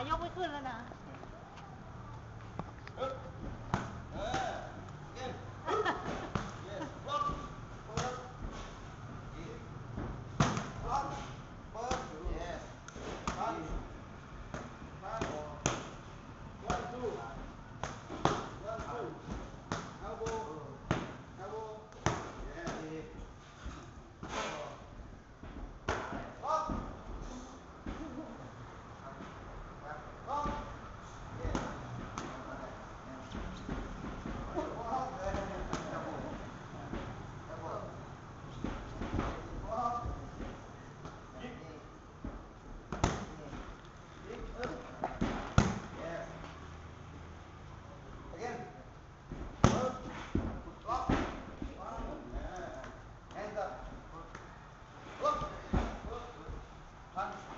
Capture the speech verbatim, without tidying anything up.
ายกไม่ขึ้นแล้วนะ Punch.